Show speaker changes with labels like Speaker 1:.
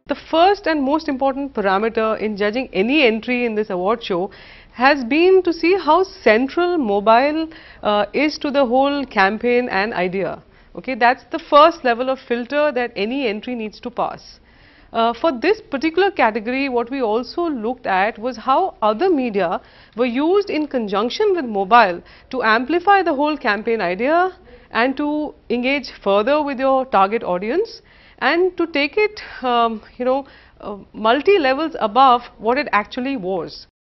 Speaker 1: The first and most important parameter in judging any entry in this award show has been to see how central mobile is to the whole campaign and idea. Okay, that's the first level of filter that any entry needs to pass. For this particular category, what we also looked at was how other media were used in conjunction with mobile to amplify the whole campaign idea and to engage further with your target audience and to take it multi levels above what it actually was.